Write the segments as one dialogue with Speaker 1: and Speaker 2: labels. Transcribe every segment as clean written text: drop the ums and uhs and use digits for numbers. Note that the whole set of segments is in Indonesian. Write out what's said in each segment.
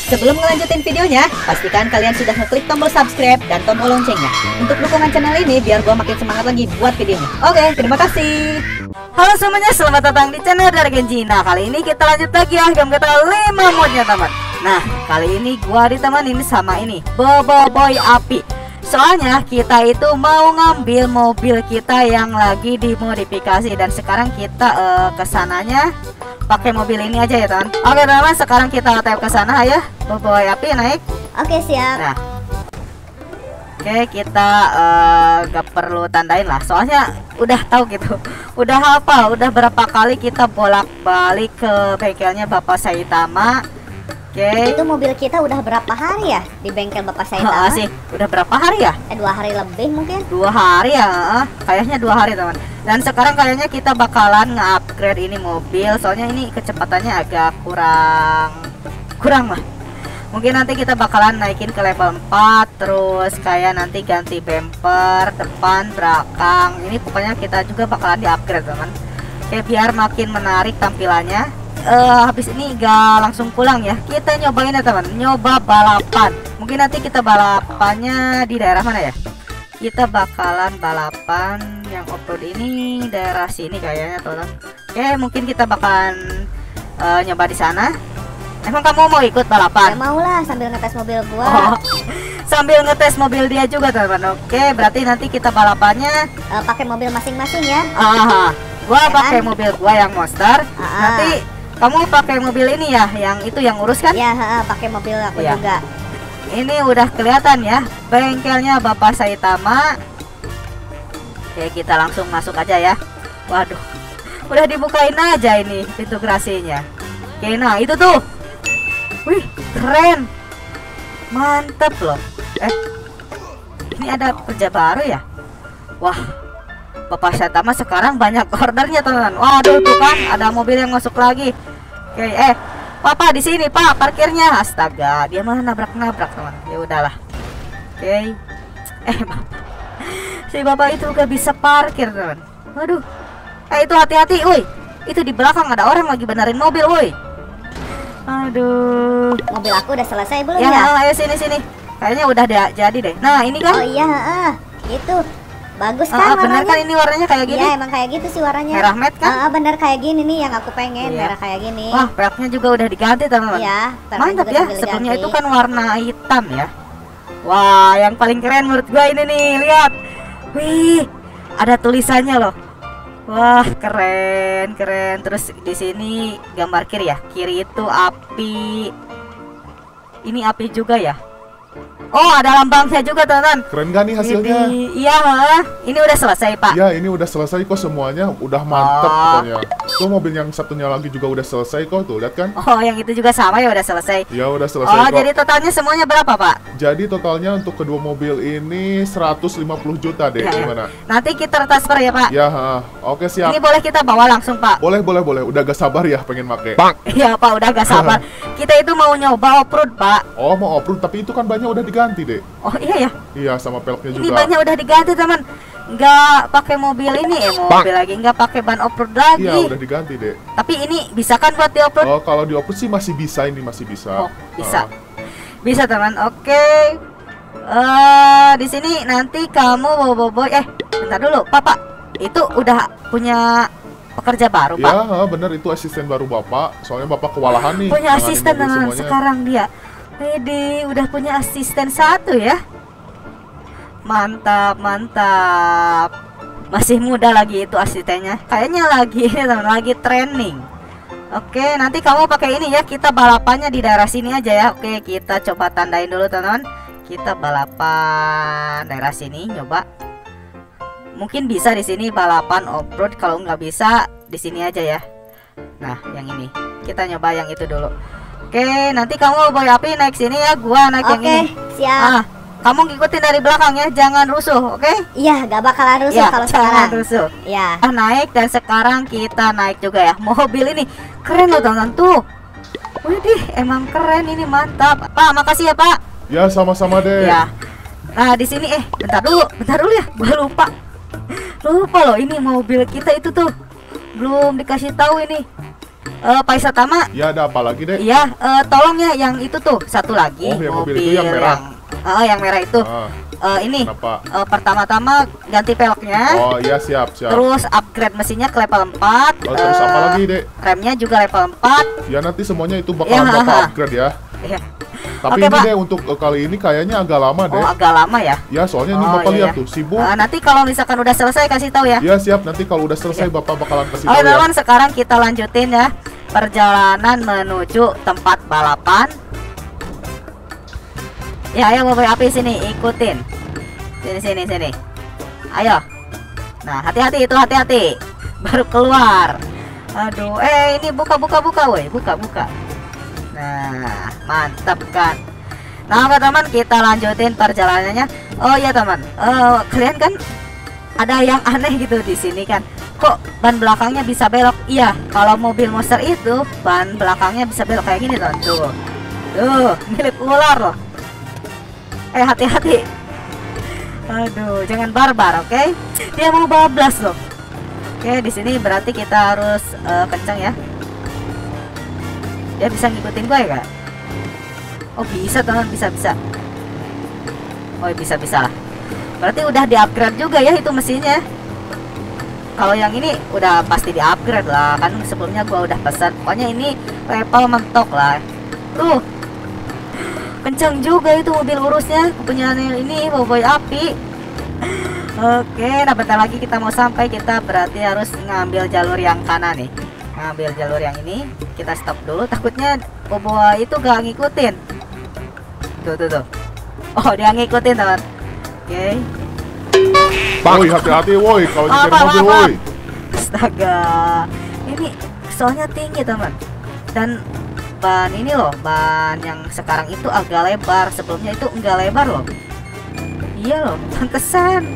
Speaker 1: Sebelum ngelanjutin videonya, pastikan kalian sudah ngeklik tombol subscribe dan tombol loncengnya untuk dukungan channel ini biar gua makin semangat lagi buat videonya. Oke, terima kasih. Halo semuanya, selamat datang di channel dari Genji. Nah, kali ini kita lanjut lagi ya game kita 5 modnya teman. Nah, kali ini gua ditemanin sama ini Bobo Boy Api. Soalnya kita itu mau ngambil mobil kita yang lagi dimodifikasi dan sekarang kita kesananya pakai mobil ini aja ya teman. Oke teman, sekarang kita tap ke sana ya. Bobo Boy Api naik.
Speaker 2: Oke siap.
Speaker 1: Nah, oke kita gak perlu tandain lah, soalnya udah tahu gitu. Udah hafal, udah berapa kali kita bolak-balik ke bengkelnya Bapak Saitama. Oke.
Speaker 2: Itu mobil kita udah berapa hari ya di bengkel Bapak Saitama?
Speaker 1: Sih, udah berapa hari ya?
Speaker 2: 2 hari lebih mungkin.
Speaker 1: 2 hari ya, kayaknya 2 hari teman. Dan sekarang kayaknya kita bakalan nge-upgrade ini mobil, soalnya ini kecepatannya agak kurang lah. Mungkin nanti kita bakalan naikin ke level 4, terus kayak nanti ganti bumper depan, belakang. Ini pokoknya kita juga bakalan di-upgrade teman. Oke, biar makin menarik tampilannya. Habis ini gak langsung pulang ya, kita nyobain ya teman, nyoba balapan. Mungkin nanti kita balapannya di daerah mana ya? Kita bakalan balapan yang off-road ini daerah sini kayaknya teman. Oke, mungkin kita bakalan nyoba di sana. Emang kamu mau ikut balapan?
Speaker 2: Ya mau lah, sambil ngetes mobil gua.
Speaker 1: Sambil ngetes mobil dia juga teman. Oke, berarti nanti kita balapannya
Speaker 2: pakai mobil masing-masing ya.
Speaker 1: Gua pakai mobil gua yang monster. Nanti kamu pakai mobil ini ya, yang itu yang urus kan?
Speaker 2: Ya, pakai mobil aku juga.
Speaker 1: Ini udah kelihatan ya bengkelnya Bapak Saitama. Oke, kita langsung masuk aja ya. Waduh, udah dibukain aja ini pintu garasinya. Oke, nah itu tuh. Wih, keren. Mantap loh. Ini ada kerja baru ya? Wah, Bapak Saitama sekarang banyak ordernya teman. Waduh tuh kan ada mobil yang masuk lagi. Oke, Papa di sini Pak parkirnya. Astaga, dia malah nabrak-nabrak teman. Ya udahlah. Oke. Si Bapak itu gak bisa parkir teman. Waduh. Itu hati-hati, woi. Itu di belakang ada orang lagi benerin mobil, woi. Aduh.
Speaker 2: Mobil aku udah selesai belum
Speaker 1: ya?
Speaker 2: Ya,
Speaker 1: ayo sini. Kayaknya udah jadi deh. Nah, ini kan.
Speaker 2: Oh iya, itu. Bagus kan
Speaker 1: bener
Speaker 2: warnanya?
Speaker 1: kan ini warnanya kayak gini?
Speaker 2: Iya emang kayak gitu sih warnanya.
Speaker 1: Merah matte kan?
Speaker 2: Bener kayak gini nih yang aku pengen. Merah kayak gini.
Speaker 1: Wah, peleknya juga udah diganti teman-teman.
Speaker 2: Iya,
Speaker 1: mantap ya. Sebelumnya itu kan warna hitam ya. Wah, yang paling keren menurut gua ini nih, lihat. Wih, ada tulisannya loh. Wah, keren. Terus di sini gambar kiri ya. Kiri itu api. Ini api juga ya. Oh, ada lambangnya juga teman.
Speaker 3: Keren gak nih hasilnya?
Speaker 1: Iya, ini udah selesai Pak.
Speaker 3: Ya, ini udah selesai kok semuanya, udah mantep pokoknya. Tuh mobil yang satunya lagi juga udah selesai kok, tuh lihat kan?
Speaker 1: Oh, yang itu juga sama ya udah selesai.
Speaker 3: Ya udah selesai kok.
Speaker 1: Jadi totalnya semuanya berapa Pak?
Speaker 3: Jadi totalnya untuk kedua mobil ini 150 juta deh, gimana?
Speaker 1: Nanti kita transfer ya Pak.
Speaker 3: Ya, oke siap.
Speaker 1: Ini boleh kita bawa langsung Pak?
Speaker 3: Boleh. Udah gak sabar ya pengen make.
Speaker 1: Iya Pak, udah gak sabar. Kita itu mau nyoba off-road Pak.
Speaker 3: Oh, mau off-road, tapi itu kan bannya udah diganti deh.
Speaker 1: Oh iya ya?
Speaker 3: Iya, sama peleknya juga.
Speaker 1: Ini bannya udah diganti teman. Nggak pakai mobil ini mobil lagi, nggak pakai ban off-road lagi.
Speaker 3: Iya, udah diganti deh.
Speaker 1: Tapi ini bisa kan buat di off-road?
Speaker 3: Oh, kalau di off-road sih masih bisa, ini masih bisa.
Speaker 1: Oh, bisa. Bisa teman. Oke. Di sini nanti kamu bobo. Bentar dulu, Pak. Itu udah punya pekerja baru, Pak?
Speaker 3: Ya, bener, itu asisten baru Bapak. Soalnya Bapak kewalahan nih.
Speaker 1: Punya asisten teman sekarang dia. Udah punya asisten 1 ya. Mantap. Masih muda lagi itu asistennya. Kayaknya lagi training. Oke, nanti kamu pakai ini ya. Kita balapannya di daerah sini aja ya. Oke, kita coba tandain dulu teman-teman. Kita balapan daerah sini, nyoba. Mungkin bisa di sini balapan off-road, kalau nggak bisa di sini aja ya. Nah, yang ini. Kita nyoba yang itu dulu. Oke, nanti kamu Boy Api naik sini ya, gua naik yang ini.
Speaker 2: Oke, siap.
Speaker 1: Kamu ngikutin dari belakang ya, jangan rusuh, oke?
Speaker 2: Iya, gak bakalan rusuh kalau sekarang.
Speaker 1: Jangan rusuh.
Speaker 2: Iya.
Speaker 1: Naik dan sekarang kita naik juga ya. Mobil ini keren loh teman tuh. Widih, emang keren ini, mantap. Pak, makasih ya Pak.
Speaker 3: Ya, sama-sama deh.
Speaker 1: Ya. Nah, di sini bentar dulu ya, gua lupa. Lupa loh, ini mobil kita itu tuh belum dikasih tahu ini. Pak Satama.
Speaker 3: Ya, ada apa lagi, Dek?
Speaker 1: Iya, tolong ya yang itu tuh satu lagi.
Speaker 3: Oh, yang mobil itu yang merah.
Speaker 1: Yang merah itu. Ini pertama-tama ganti peleknya.
Speaker 3: Oh iya, siap.
Speaker 1: Terus upgrade mesinnya ke level 4.
Speaker 3: Terus apa lagi, Dek?
Speaker 1: Remnya juga level 4.
Speaker 3: Ya, nanti semuanya itu bakalan Bapak upgrade ya.
Speaker 1: Iya.
Speaker 3: Tapi ini deh untuk kali ini kayaknya agak lama deh.
Speaker 1: Oh, agak lama ya?
Speaker 3: Ya, soalnya ini Bapak lihat tuh sibuk.
Speaker 1: Nanti kalau misalkan udah selesai kasih tahu ya.
Speaker 3: Ya, siap. Nanti kalau udah selesai Bapak bakalan kasih tahu ya.
Speaker 1: Teman-teman, sekarang kita lanjutin ya perjalanan menuju tempat balapan. Ya, ayo Boboiboy Api sini, ikutin. Sini. Ayo. Nah, hati-hati itu, hati-hati. Baru keluar. Aduh, ini buka woi, buka. Nah, mantap kan. Nah, teman-teman, kita lanjutin perjalanannya. Oh ya teman, kalian kan ada yang aneh gitu di sini kan? Kok ban belakangnya bisa belok? Iya, kalau mobil monster itu ban belakangnya bisa belok kayak gini teman. Tuh, milik ular loh. Hati-hati. Aduh, jangan barbar, oke? Dia mau bablas loh. Oke, di sini berarti kita harus kencang ya. Dia bisa ngikutin gue ya, Kak? Oh, bisa teman, bisa. Oh, bisa lah. Berarti udah di-upgrade juga ya itu mesinnya. Kalau yang ini udah pasti di-upgrade lah, kan sebelumnya gua udah pesan. Pokoknya ini level mentok lah. Tuh. Kencang juga itu mobil urusnya, punya ini Boboiboy Api. Oke, nah bentar lagi kita mau sampai, kita berarti harus ngambil jalur yang kanan nih. Ngambil jalur yang ini, kita stop dulu, takutnya Boboiboy itu gak ngikutin. Tuh. Oh, dia ngikutin teman. Oke.
Speaker 3: Woi, hati-hati woi kalau nyetir mobil woi.
Speaker 1: Astaga. Ini soalnya tinggi teman. Dan ban ini loh, ban yang sekarang itu agak lebar, sebelumnya itu enggak lebar loh. Iya loh, pantesan.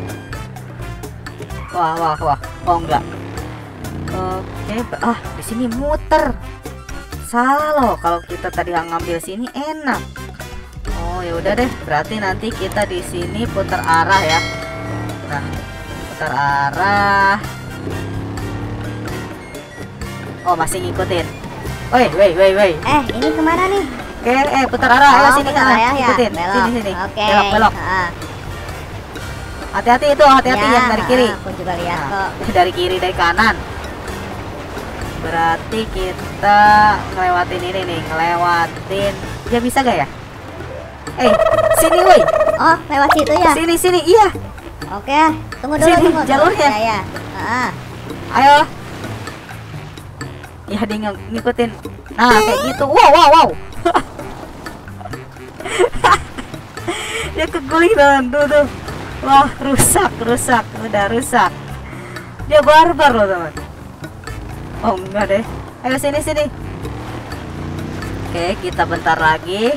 Speaker 1: Wah. Oh enggak. Oke, di sini muter. Salah loh, kalau kita tadi ngambil sini enak. Oh ya udah deh, berarti nanti kita di sini putar arah ya. Nah, putar arah. Oh, masih ngikutin. Woi.
Speaker 2: Ini kemana nih?
Speaker 1: Oke, putar arah. Ayo sini kan.
Speaker 2: Ya.
Speaker 1: Ikutin.
Speaker 2: Belok.
Speaker 1: Sini.
Speaker 2: Oke.
Speaker 1: Belok. Hati-hati itu, hati-hati yang dari kiri.
Speaker 2: Aku juga lihat kok.
Speaker 1: Dari kiri, dari kanan. Berarti kita ngelewatin ini nih, ngelewatin. Dia bisa gak ya? Sini woi.
Speaker 2: Oh, lewat situ ya?
Speaker 1: Sini, iya.
Speaker 2: Oke, tunggu dulu.
Speaker 1: Sini, jalurnya.
Speaker 2: Ya.
Speaker 1: Ayo. Ya, dia ngikutin. Nah, kayak gitu. Wow. Dia keguling tuh. Wah, rusak. Udah rusak. Dia barbar loh, teman. Oh, enggak deh. Ayo sini. Oke, kita bentar lagi.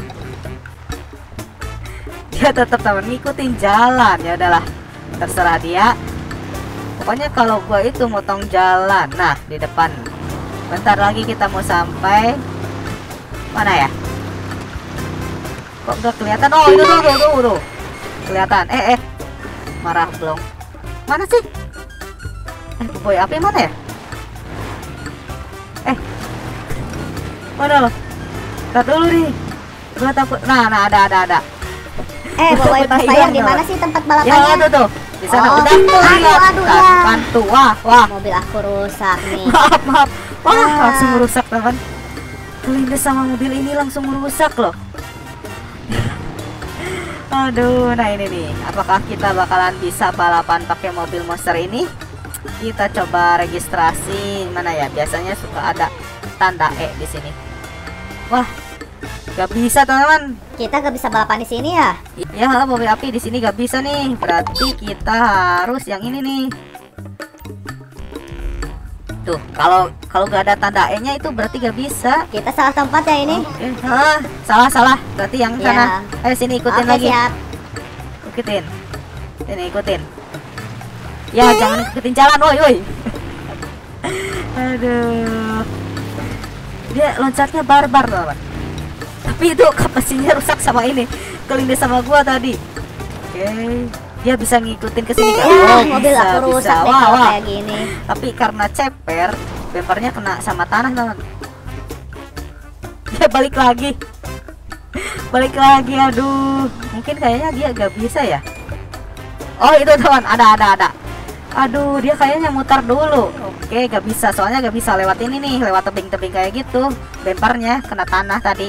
Speaker 1: Dia tetap teman ngikutin jalan. Ya udahlah, terserah dia. Pokoknya kalau gua itu motong jalan. Nah, di depan. Bentar lagi kita mau sampai mana ya? Kok gak kelihatan? Oh, itu tuh. Kelihatan. Marah belum. Mana sih? Boy api mana ya? Mana lo? Tar dulu nih. Gua takut. Nah, ada.
Speaker 2: Boboiboy Pasaya di mana sih tempat balapannya?
Speaker 1: Ya, tuh. Di sana udah.
Speaker 2: Aduh.
Speaker 1: Kan tuh. Wah.
Speaker 2: Mobil aku rusak nih.
Speaker 1: Maaf. Wah, langsung rusak, teman. Kelindes sama mobil ini langsung rusak loh. Aduh, nah ini nih. Apakah kita bakalan bisa balapan pakai mobil monster ini? Kita coba registrasi mana ya? Biasanya suka ada tanda di sini. Wah, gak bisa teman-teman.
Speaker 2: Kita gak bisa balapan di sini ya?
Speaker 1: Ya, mobil api di sini gak bisa nih. Berarti kita harus yang ini nih. Tuh, kalau gak ada tanda E-nya itu berarti gak bisa.
Speaker 2: Kita salah tempat ya ini.
Speaker 1: Salah. Berarti yang sana. Ayo sini ikutin lagi.
Speaker 2: Siap.
Speaker 1: Ikutin. Sini ikutin. Ya, jangan ikutin jalan, woi. Aduh. Dia loncatnya barbar, teman. Tapi itu kapasinya rusak sama ini. Kelindes sama gua tadi. Oke. Dia bisa ngikutin ke sini kan?
Speaker 2: Mobil aku rusak deh kalau kayak gini.
Speaker 1: Tapi karena ceper, bempernya kena sama tanah, teman. balik lagi. Balik lagi, aduh. Mungkin kayaknya dia gak bisa ya. Oh itu teman, ada. Aduh, dia kayaknya mutar dulu. Oke, gak bisa, soalnya gak bisa lewat ini nih, lewat tebing-tebing kayak gitu. Bempernya kena tanah tadi.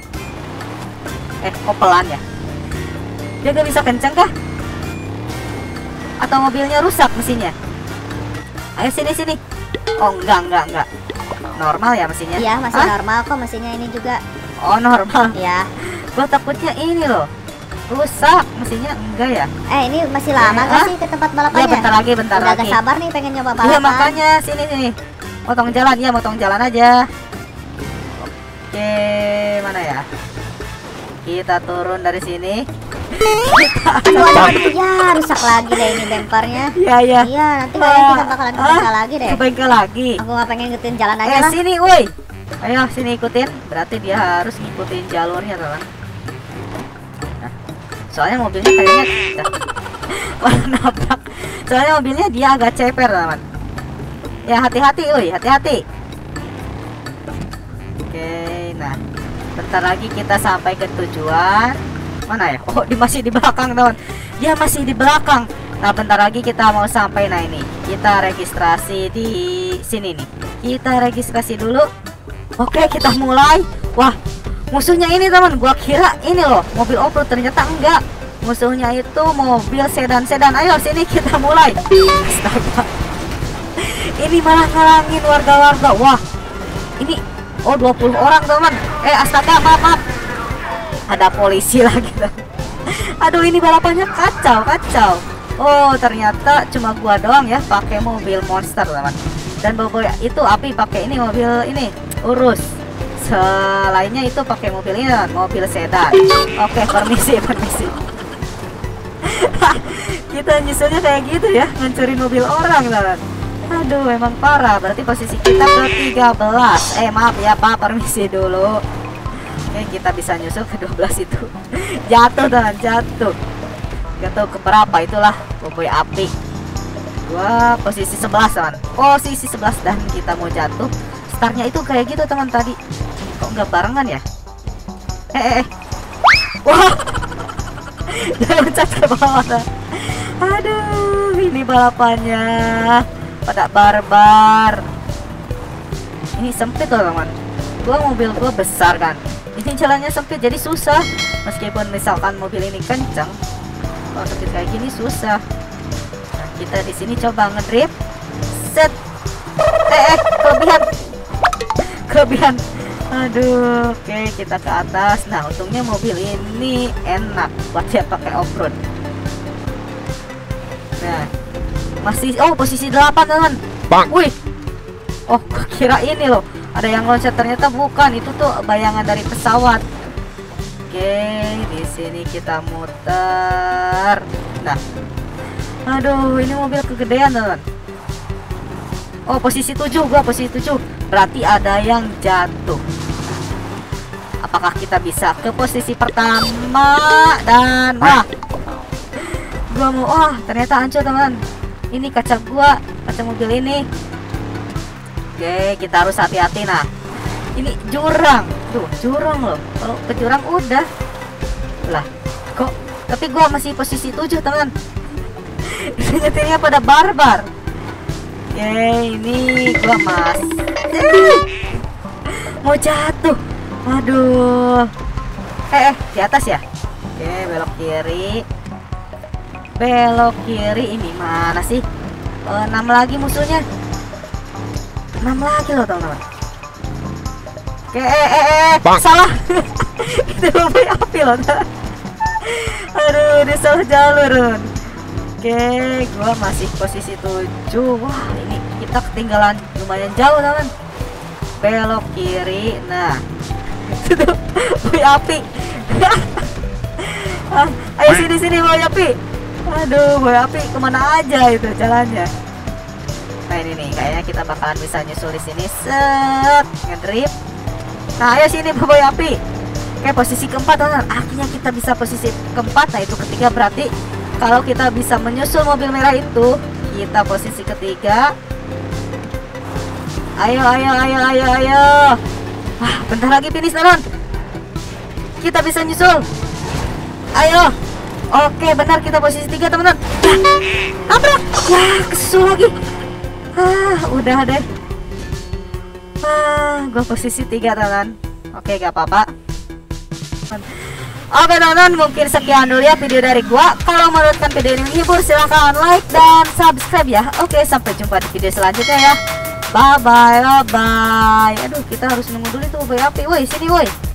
Speaker 1: Kok pelan ya? Dia gak bisa kenceng kah? Atau mobilnya rusak mesinnya? Ayo sini. Oh enggak. Normal ya mesinnya?
Speaker 2: Iya, masih normal kok mesinnya ini juga.
Speaker 1: Oh normal.
Speaker 2: Ya.
Speaker 1: Gua takutnya ini loh, rusak mesinnya. Enggak ya?
Speaker 2: Ini masih lama nggak sih ke tempat balapannya?
Speaker 1: Ya bentar lagi.
Speaker 2: Udah gak sabar nih pengen nyoba balapan.
Speaker 1: Iya makanya sini. Motong jalan aja. Oke, mana ya? Kita turun dari sini.
Speaker 2: Aduh, ya rusak lagi deh ini bempernya.
Speaker 1: Iya.
Speaker 2: Iya, nanti kayaknya kita bakalan ke bengkel lagi deh.
Speaker 1: Ke bengkel lagi.
Speaker 2: Aku nggak pengen ngikutin jalan aja lah.
Speaker 1: Sini, woi. Ayo sini ikutin. Berarti dia harus ngikutin jalurnya, teman. Nah, soalnya mobilnya kayaknya nabrak. Soalnya mobilnya dia agak ceper, teman. Ya hati-hati, woi, hati-hati. Oke, nah. Bentar lagi kita sampai ke tujuan. Mana ya? Oh, masih di belakang, teman. Dia masih di belakang. Nah, bentar lagi kita mau sampai. Nah, ini kita registrasi di sini nih. Kita registrasi dulu. Oke, kita mulai. Wah, musuhnya ini, teman. Gua kira ini loh, mobil off-road, ternyata enggak. Musuhnya itu mobil sedan. Ayo sini kita mulai. Astaga. Ini malah ngalangin warga-warga. Wah. Ini 20 orang, teman. Astaga, maaf. Ada polisi lagi, teman. Aduh, ini balapannya kacau. Oh, ternyata cuma gua doang ya pakai mobil monster, teman. Dan Boboy itu Api pakai ini mobil ini urus. Selainnya itu pakai mobil ini, mobil sedan. Oke, permisi. Kita nyusulnya kayak gitu ya, ngancurin mobil orang, teman. Aduh, emang parah. Berarti posisi kita ke 13. Maaf ya Pak, permisi dulu. Oke, kita bisa nyusul ke 12 itu. Jatuh, teman, jatuh. Gak tahu ke berapa itulah Boboy Api. Gua posisi 11, teman. Posisi 11 dan kita mau jatuh. Startnya itu kayak gitu, teman, tadi. Kok nggak barengan ya? Wah. Jangan loncat ke bawah. Aduh, ini balapannya pada barbar. Ini sempit loh, teman. Mobil gua besar kan. Ini jalannya sempit jadi susah. Meskipun misalkan mobil ini kenceng, kalau sempit kayak gini susah. Nah, kita di sini coba ngedrift. Set. Kelebihan. Aduh, oke, kita ke atas. Nah, untungnya mobil ini enak buat dia pakai off-road. Nah, masih posisi 8, teman. Wih. Oh, gua kira ini loh. Ada yang loncat, ternyata bukan. Itu tuh bayangan dari pesawat. Oke, di sini kita muter. Nah. Aduh, ini mobil kegedean, teman. Oh, posisi 7, gua posisi 7. Berarti ada yang jatuh. Apakah kita bisa ke posisi pertama? Dan wah. Gua mau ternyata hancur, teman. Ini kaca mobil ini. Oke, kita harus hati-hati. Nah, ini jurang. Tuh, jurang loh. Kalau ke jurang udah. Lah, kok tapi gua masih posisi 7, teman. Nyetirnya pada barbar. Oke, ini gua mau jatuh. Aduh. Di atas ya? Oke, belok kiri. Ini mana sih? 6 lagi musuhnya. 6 lagi loh, teman-teman. Oke, salah. Itu Boboy Api loh. Aduh, dia salah jalur. Oke, gua masih posisi 7. Wah, ini kita ketinggalan lumayan jauh, teman. Belok kiri. Nah, itu tuh Boboy Api. Ayo sini Boboy Api. Aduh, Boboy Api kemana aja itu jalannya. Nah, ini nih, kayaknya kita bakalan bisa nyusul di sini. Set, ngedrift. Nah, ayo sini Boboy Api. Oke, posisi keempat, teman. Akhirnya kita bisa posisi keempat. Nah, itu ketiga, berarti kalau kita bisa menyusul mobil merah itu, kita posisi ketiga. Ayo. Bentar lagi finish teman. Kita bisa nyusul. Ayo. Oke, benar kita posisi 3 teman-teman. Tabrak. Ya, kesusul lagi. Udah deh. Gue posisi 3 teman. Oke, gak apa-apa. Oke teman-teman, mungkin sekian dulu ya video dari gua. Kalau menurut kalian video ini menghibur, silahkan like dan subscribe ya. Oke, sampai jumpa di video selanjutnya ya. Bye bye. Aduh, kita harus nunggu dulu tuh boy api. Woi, sini woi.